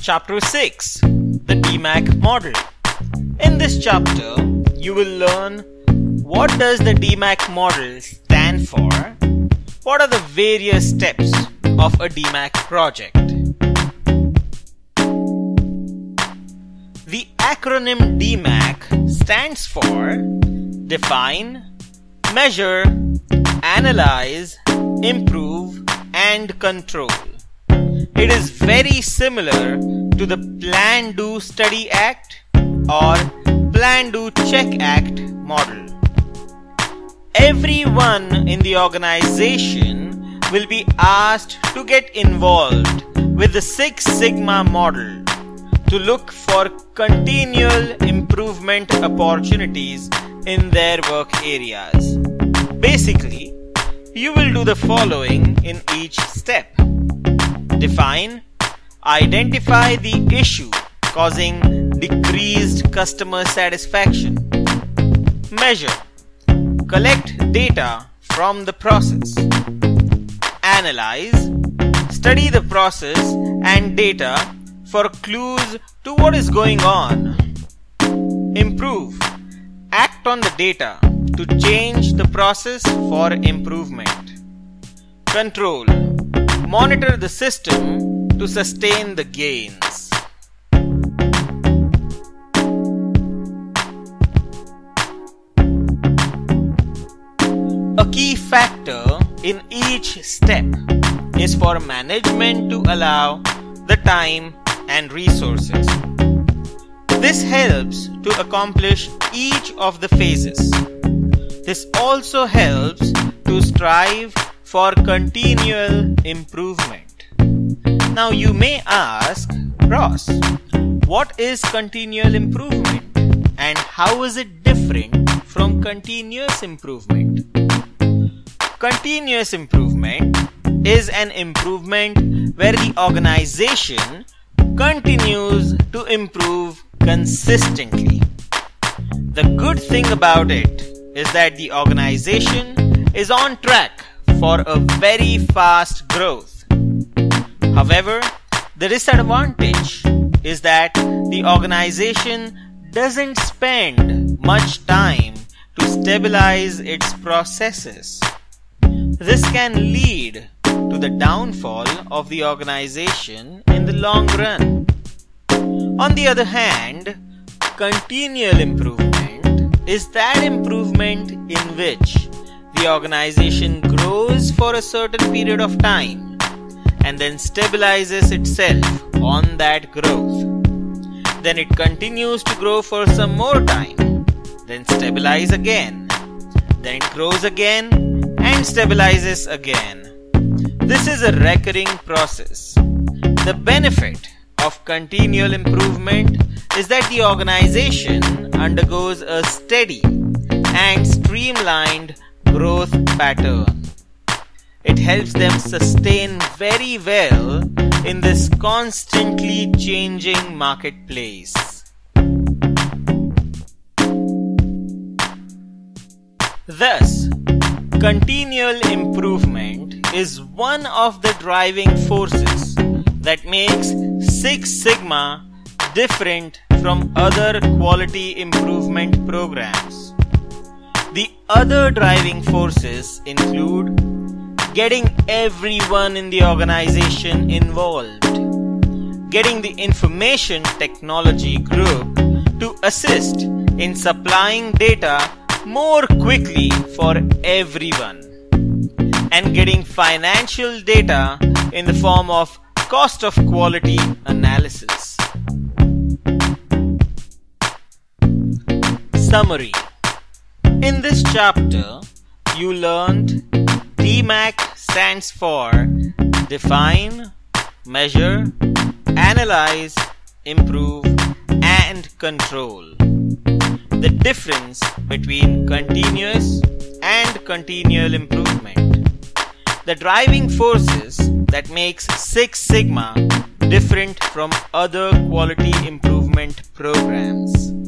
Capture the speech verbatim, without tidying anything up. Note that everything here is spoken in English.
Chapter six, the D MAC model. In this chapter, you will learn what does the D MAC model stand for, what are the various steps of a D MAC project. The acronym D MAC stands for Define, Measure, Analyze, Improve, and Control. It is very similar to the Plan, Do, Study Act or Plan, Do, Check Act model. Everyone in the organization will be asked to get involved with the Six Sigma model to look for continual improvement opportunities in their work areas. Basically, you will do the following in each step. Define, identify the issue causing decreased customer satisfaction. Measure, collect data from the process. Analyze, study the process and data for clues to what is going on. Improve, act on the data to change the process for improvement. Control, monitor the system to sustain the gains. A key factor in each step is for management to allow the time and resources. This helps to accomplish each of the phases. This also helps to strive for continual improvement. Now you may ask, Ross, what is continual improvement and how is it different from continuous improvement? Continuous improvement is an improvement where the organization continues to improve consistently. The good thing about it is that the organization is on track for a very fast growth. However, the disadvantage is that the organization doesn't spend much time to stabilize its processes. This can lead to the downfall of the organization in the long run. On the other hand, continual improvement is that improvement in which the organization grows for a certain period of time and then stabilizes itself on that growth. Then it continues to grow for some more time, then stabilize again. Then it grows again and stabilizes again. This is a recurring process. The benefit of continual improvement is that the organization undergoes a steady and streamlined growth pattern. It helps them sustain very well in this constantly changing marketplace. Thus, continual improvement is one of the driving forces that makes Six Sigma different from other quality improvement programs. The other driving forces include getting everyone in the organization involved, getting the information technology group to assist in supplying data more quickly for everyone, and getting financial data in the form of cost of quality analysis. Summary. In this chapter, you learned D MAC stands for Define, Measure, Analyze, Improve, and Control. The difference between continuous and continual improvement. The driving forces that makes Six Sigma different from other quality improvement programs.